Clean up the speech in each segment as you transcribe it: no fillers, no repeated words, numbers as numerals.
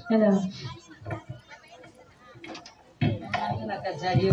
Hello. Nak kerja dia.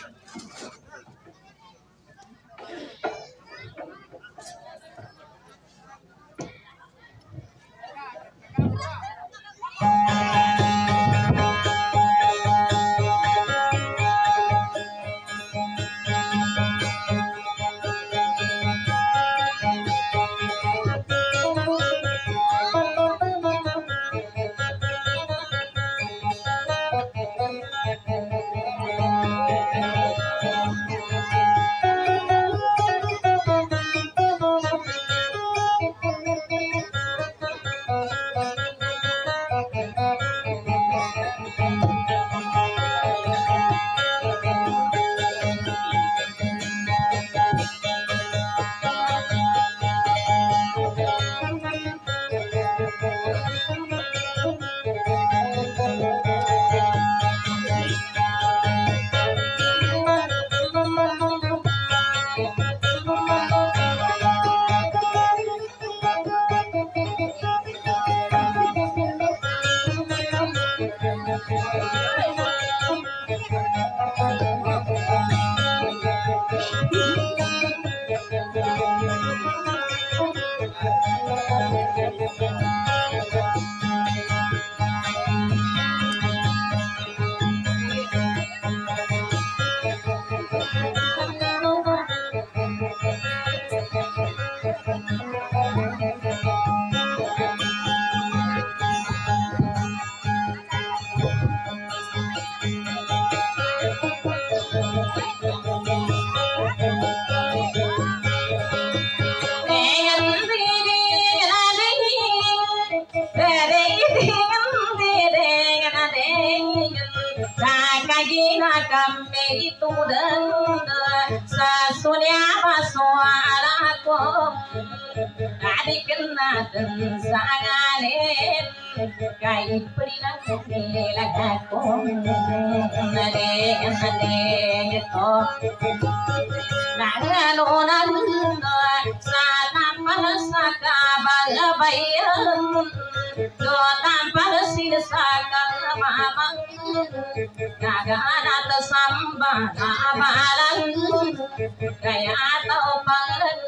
Itu dan sasunya masuarakom adik kena dan sanganen kai perilang lagakom nade to nanonan sana pasaka bagabayan do tanpa sisaka mamang naganat samba abalan kaya tau pangan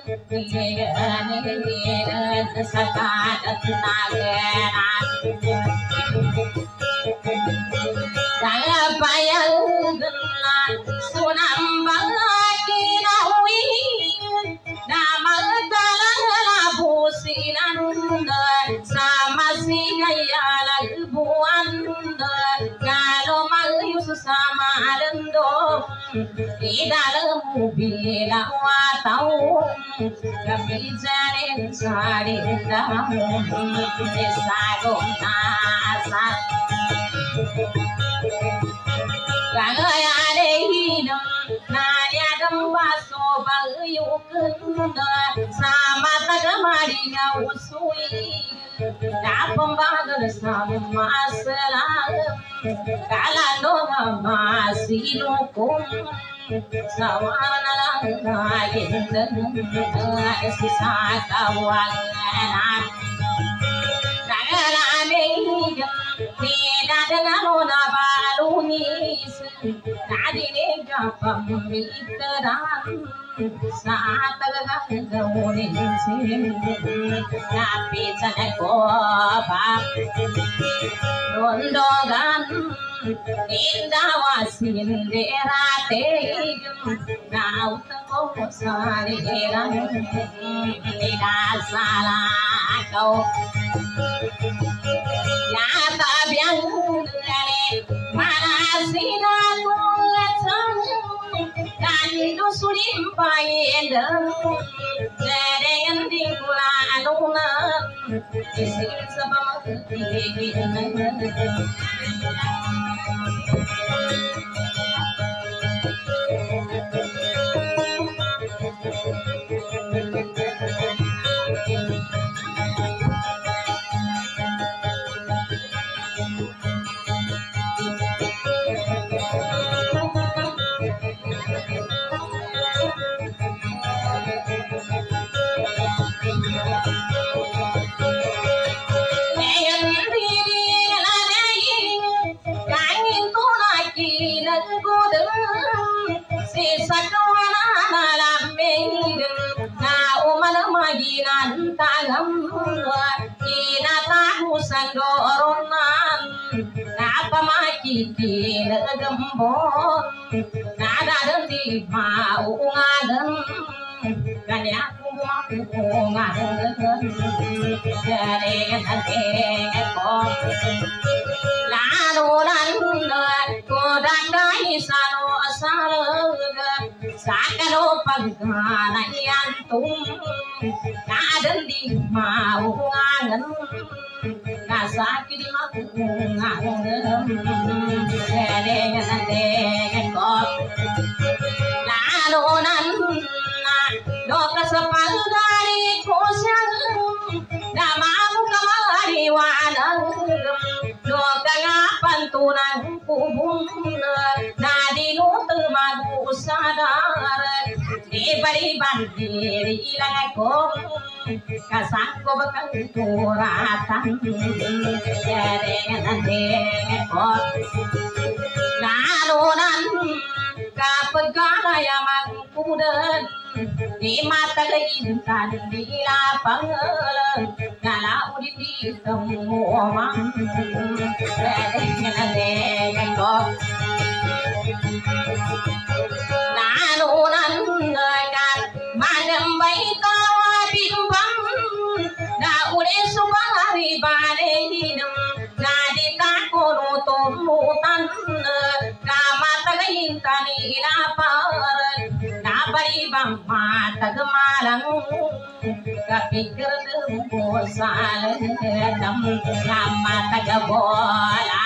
ni sakat nagana kaya bayang genan sunam bangaki nawi namang talang businan sama si kaya lagbuan kalau malu sama dendong di dalam bila watau kami jarin sari dalam sagung nasa kalau ada hidup nanya dembaso bayukun sama tagamari usui tak pembagal sama selang kalando masih dukung sawana lang nagindan sisa kawangan nangalamig tidak dengan na balunis nadinig pamitaran saat talagang gawin napit sa nagkopap rondogan indawasin derate nautang ko sa lilang ninasala ko natabiyang manasin akong latang kando sulim payendang jadayan di kulanunan isin sa pamagtigil si sakwana malameng na umana maginan tagam ina tahu sandoronan na pamakikin gambon na dadan di maungadan kanya kumakungadan jarengan ko lalunan kodandai sano asalaga sakano pagkanayantung nadan di maungadan kasaki di maungadan jarengan ko lalunan doka sepagari kosang namamu kamari wanang doka ngapan tunang kubung nadinu temagu sadar di bari bandiri ilang ko kasangko bakal turatan jarengan ko lalunan kapag kaya magpudan di mata intan di lapang galau di semua mang ko lalunan kan madam bayi tawa bimbang na ule subari bale hinam na di takono tumutan kamata intan di lapang bari bang mata gemalang kapikir bosan dam mata gabola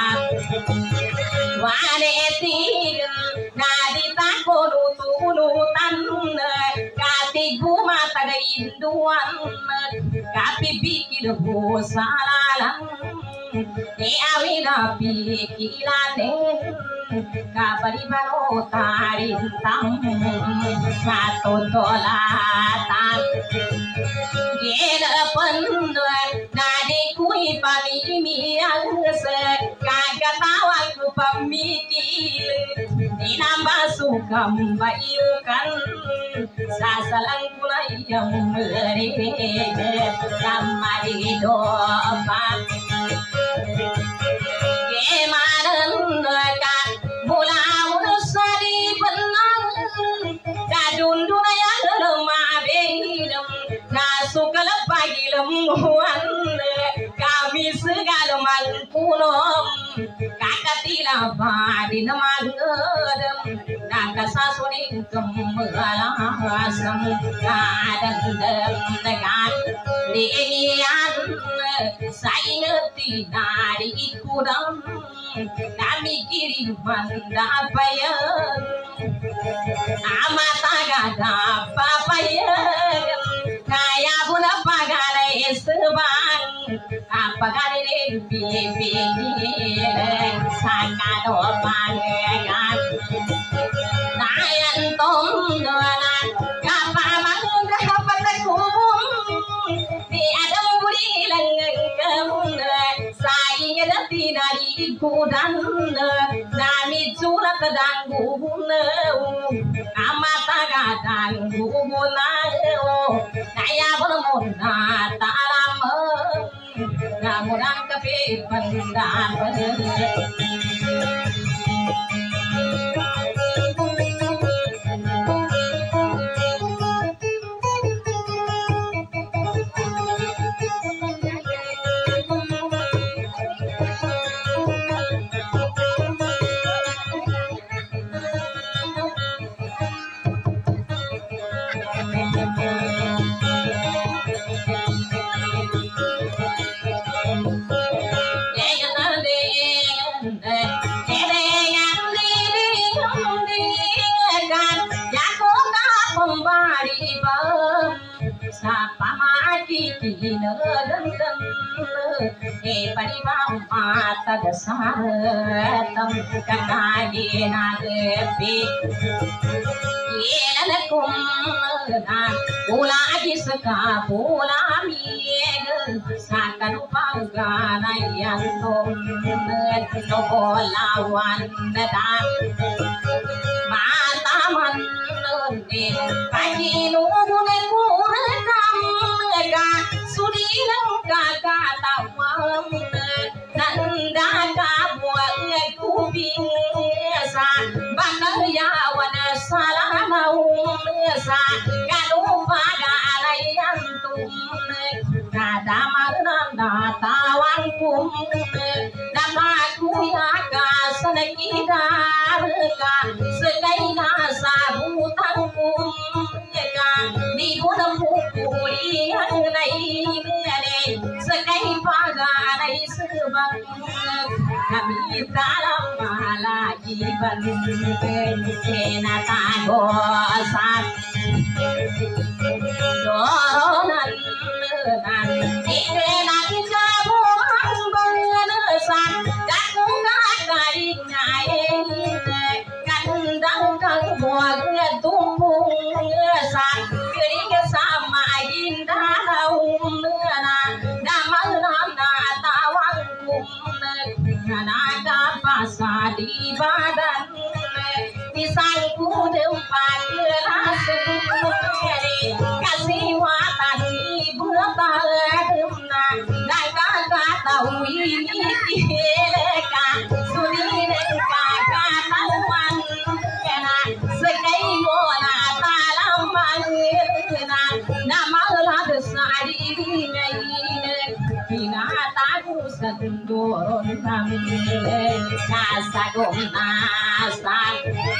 wane tiga nadi takonu tulutan katigu mata induan kapi bikir bosalan ne awina pikirane kabari baro tarintang satu dolatan gila penduan nadi kui pamimiang se kagak tawang ku pamikil dinambah sukam bayukan sasalang kulai yang mereka sama di doa kemarin kan bulan sari benang kadun dunaya lemah bedem nasukal pagi lemuan kami segala mangkunom kakatila badin mangedem nakasasuning kemalasam kadang dengan dian saingeti dari ikudam kami kirim mandapaya amata gada papaya kaya pula pagale sebang apa kali bibi sakado pangan nayan tom dolan kapa mangun kapa takubung di adam buri langang kamun saingnya dari kudan nami surat danggung amata gadang gubunau naya bermona talam namunan kepi pendan mata dasar kakadi nagepi yena kum na pula diseka pula mieg sakan pagana yang tom no lawan dan pin pagi nungune kurekam ka sudi nang ka tawam nanda ka buat kubing sa banaya wana salamau sa kanu pada alayantum kada magna tawang kum nama kuya ka sanakidar ka sekaina sabutang kum ka di gudam puli ang nai ne sekai paga nai sebang kami dalam malagi ban kena tagosan donan nan ikena kita buang bangesan daku kari ngai kandang kang buang tumbung san kering sama indah daun na damal na tawang kum naga pasa di badan pisang kudem pagelas kasih watan ibu taledemna naga tahu ini ka suri ka katawan kena sekai mona talaman na namalah desari ngai binataku segendoron kami nasagom nasak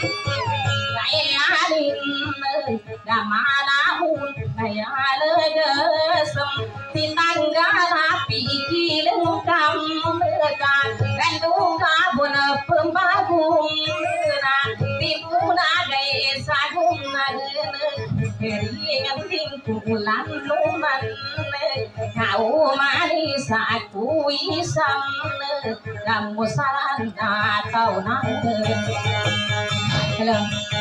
kayanin damanahun kayalegesem tinangga rapi kilengkam kandunga bona pembagum tipuna gaya sagum keringan tingkulan luman kau manis aku isam kamu salah atau nanti hello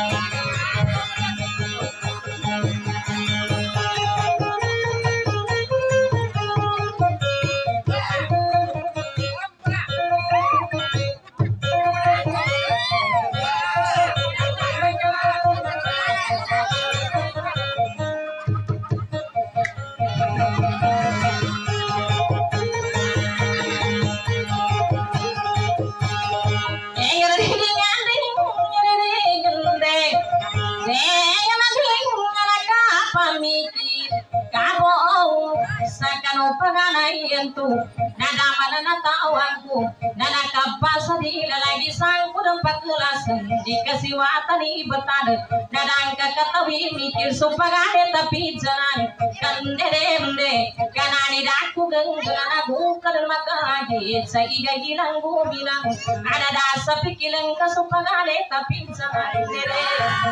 tu nada mana natawangku nada kapasa di lagi sangku dempat kelas dikasih watani betade nada angka katawi mikir supagade tapi jalan kan dedemde kanani daku genggan aku kadal makaje saiga hilang ku bilang ada dasa pikilang ke supagade tapi jalan dede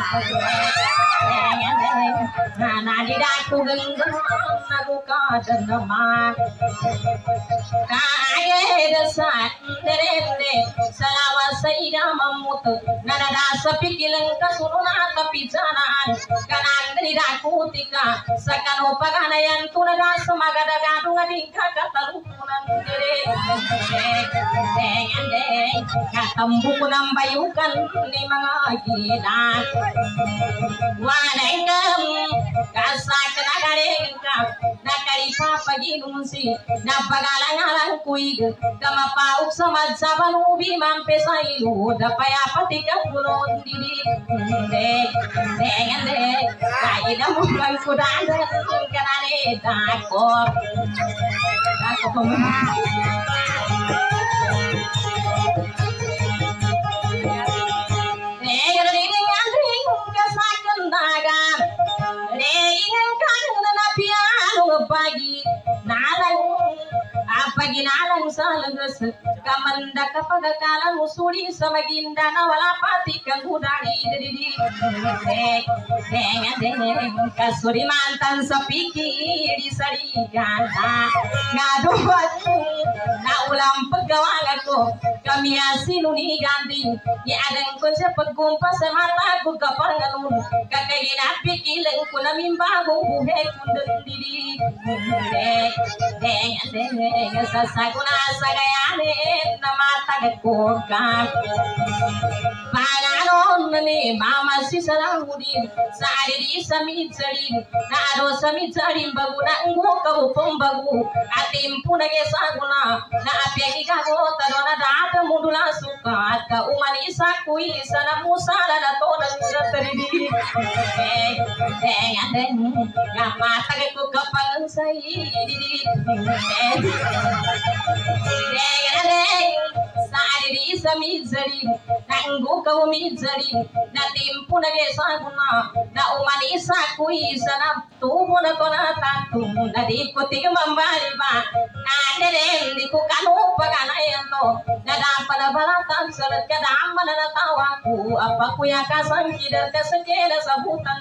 nani daku genggan aku kadal nama kaya desat derende salawa saida mamut nada sapikilang kasuruna tapi jalan kanan dari daku tika sakano paganayan tunaga semagada gadung adingka katalupunan dere ande katambu kunambayukan ni mga gila wanengam kasak nagarengka nakari papaginunsi napagalang-alang kuig kamapauk sa madsaban ubi mampesailu dapaya patikan gulon didi ande kaya mo magkudada kanane dako pagi nalang sa lagas kamanda kapag kalang usuli sa maginda na wala pati kang hudari didi kasuri mantan sa piki di sarigata ngaduat na ulam paggawa ko kami asino ni ganti iadang ko sa pagkumpas sa mata ko kapangalun kakaginapikilang ko na mimbagong buhay kundang didi sasaguna sagayanin na matagad ko ka panganon nani mama si sarangudin saari di sami jadin na ado sami jadin bagu na ngu kabu pembagu atim puna ke saguna na apyaki kago tarona data mudula suka ka umani sakui sana musala na tona satridi ande ya mata ke ku kapang sai di saari di sami jadin nanggu kau mijari na timpu na gesa guna na umani sakui sana tumu na kona tatu na di kuti mambari ba ande di ku kanu pagana yanto na dapat na balatan salat ka dama na natawaku apa ku ya kasangkidar kasangkeda sabutan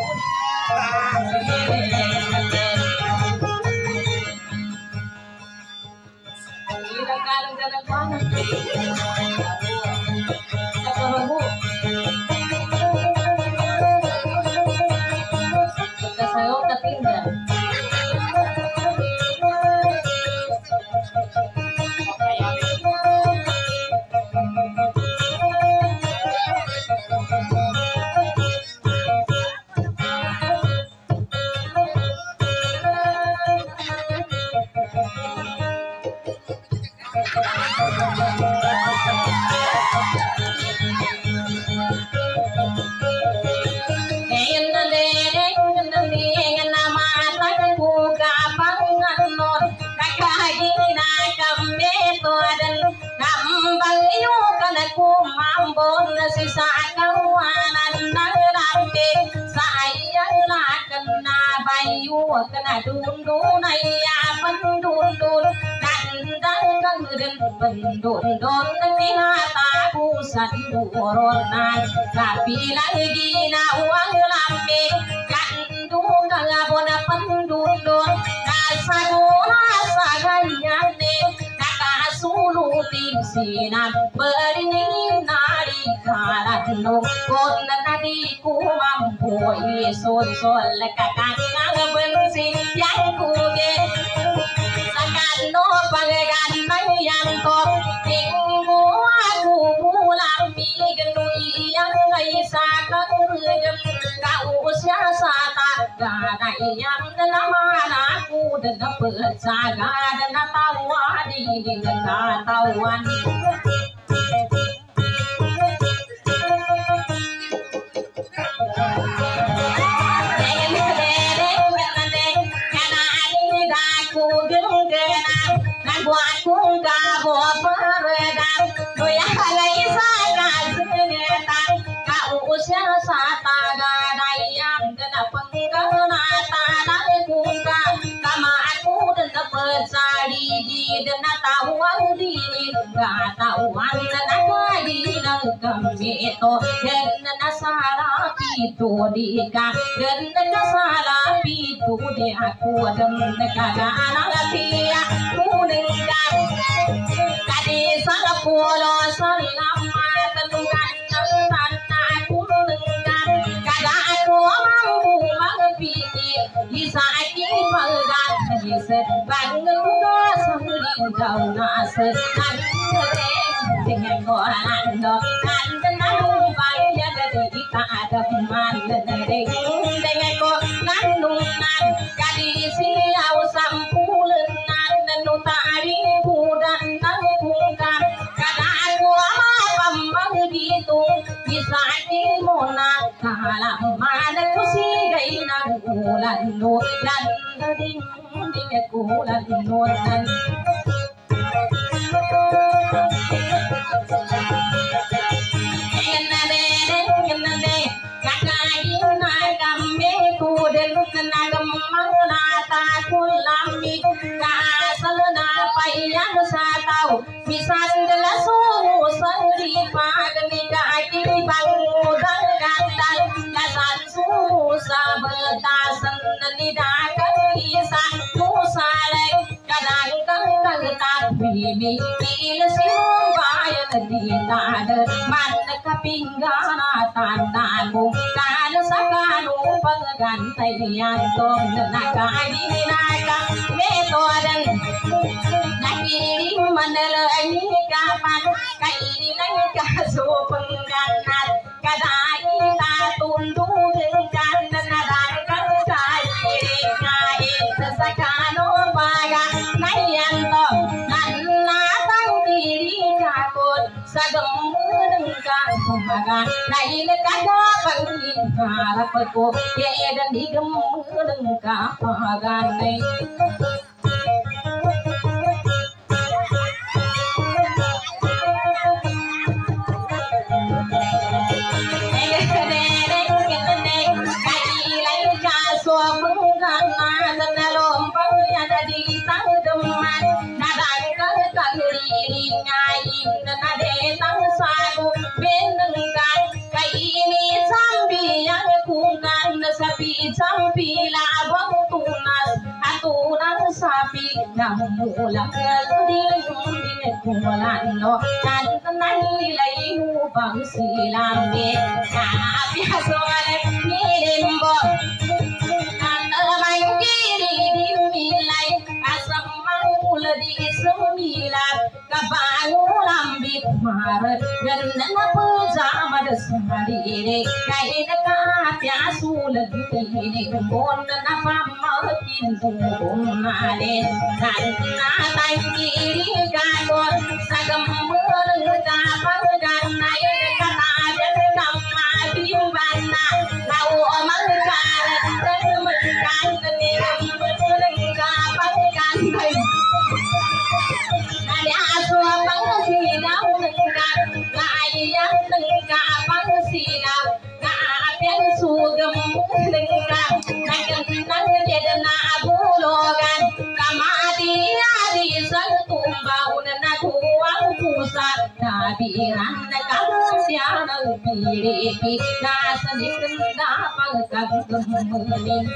kena dun ya pendun pendun ni hata pusat doronan tapi lagi na uang lambe kandu kagabona pendun kasaguna sagayane kakasulutin sinan beringin nari karano kona tadi ku mampu isun sol kakak bensin yang kuge sakano pagagan yang top tinggu aku pulang migenui yang gaisa kagem kau siasa tak gada yang nama aku dan percaga dan tawadi dengan tawan itu dika dan salah itu dia aku dan negara anak dia kuningan kadi salah pulau selama tentukan tanah kuningan kada aku mampu mengpikir bisa akibat bisa bangun sendiri kau nase dengan orang do kan tenang bayar dari ada mana dengan ko nandungan kadi siau sampulenan nanu tari pudan nangkungan kada aku apa begitu bisa dimona kala mana ku sigai nang ulan dan ding kulan nuan pinggana tandamu kan sakanu penggantai antom naga ini naga metodan nakiri mandala ini kapan kaini nang kaso pengganat kada sagam dengkang pemagan naile kada pangi harap ko ye dan digem dengkang pemagan nei sapi labang tunas aturan sapi namulang di kumalan no dan tenang nilai bang silambe tapi asal nilimbo alamang kiri dimilai asam mangul di sembilan kabangulam bitmar dan pejama desari kain kapya sulit ini bon napa makin bunale dan natai kiri gadon sagam melengka panggan naik kata dan kama bimbana lau mangkal dan mengkan kening melengka panggan naik ada aswa pangsidau nengkan layang nengka pangsidau kapyan sugam nengka nang jedna bulogan kamadi adi santumbau na tuang pusat nabiran kamsian piriki nasadik na pangkaggemunin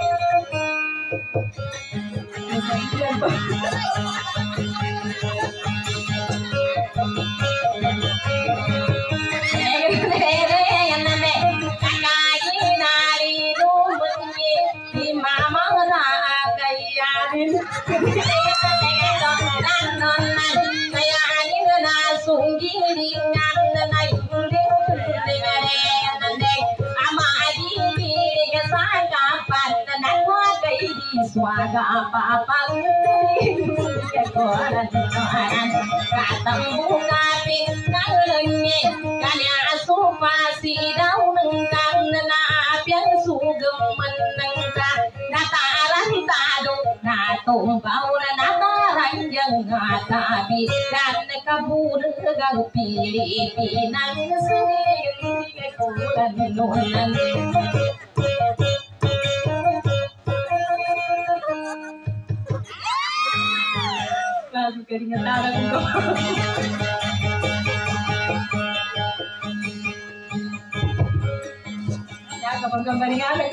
swaga apa-apa kekoran katang bunga pinang lenye kanya asupasi daun nengkang napian sugem menengka nataran tado natumpau nataran yang ngatabi dan kabur gang pilih pinang sering kekoran nunan keringetan aku ya gambar-gambar ini ada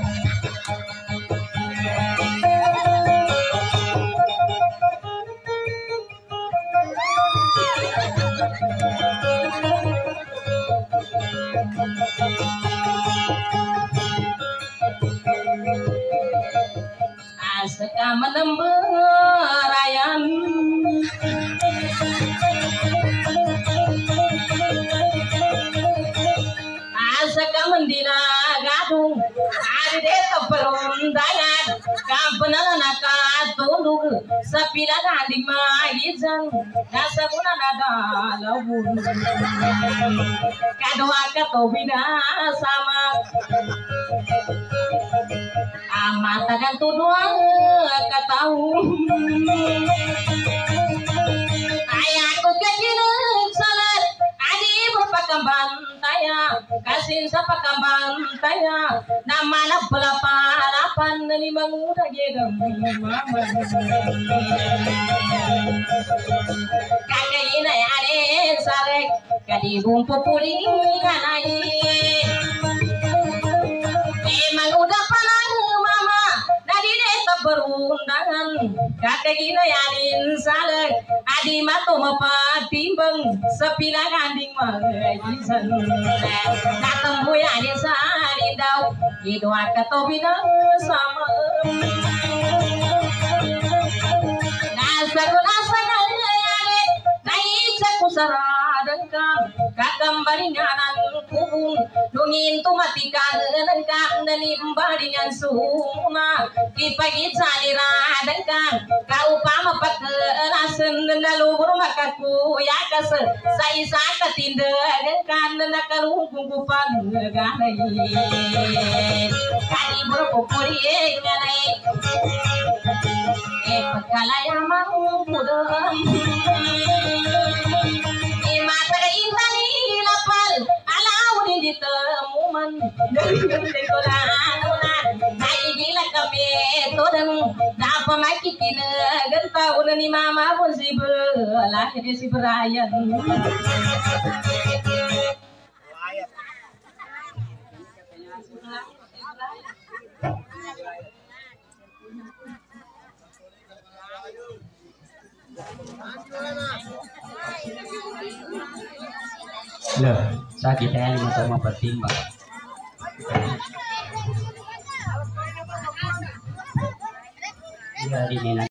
aseka menemberayan aseka mendina gadung ari desa perundangan kampenan tunduk sapila ganding magizan nasa guna nada lawun kadwa katobina sama amatakan tuduang katahu ayahku kejinung salat adi berpakam bantaya kasih sapa kambantaya namana pelaparapan ni manguda gedam mama kakek ini ade sarek kadi bumpu puling kanai memang udah panang mama dari desa berundangan kakek gina yarin salek adi mato mapatimbang sepila ganding magisan natembu yarin salindau hidwa katobina sama nasa yarin naik saku sarah dengkang kagambaringanan kubung dungin tumatikan dengkang dani baringan suma kipagi salira dengkang kaupama pakelasen nalubur makaku ya kas saisa katinda dengkang nakalungkung kupang ganai kali berpukuri ganai pagkalaya mau mudam mata intani lapal alaw di temuman dari kolanunan ay gila kami todang dapat makikin gentaun ni mama pun si lahir si Brian Loh, sakit ya untuk mempertimbang. Ya, di